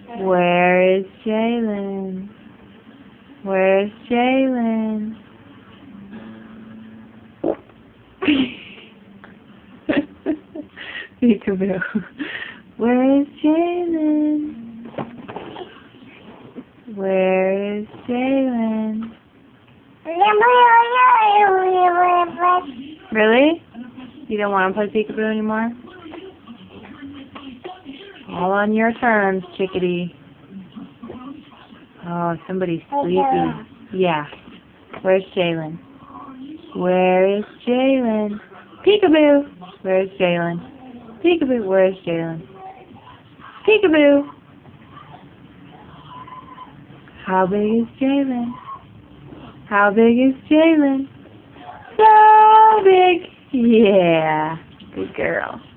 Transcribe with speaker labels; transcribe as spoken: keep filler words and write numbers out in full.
Speaker 1: Where is Jalen? Where's Jalen? Peekaboo. Where is Jalen? Where is Jalen? Really? You don't want to play peekaboo anymore? All on your terms, chickadee. Oh, somebody's sleepy. Yeah. Where's Jalen? Where is Jalen? Peekaboo! Where's Jalen? Peekaboo! Where's Jalen? Peekaboo! How big is Jalen? How big is Jalen? So big! Yeah. Good girl.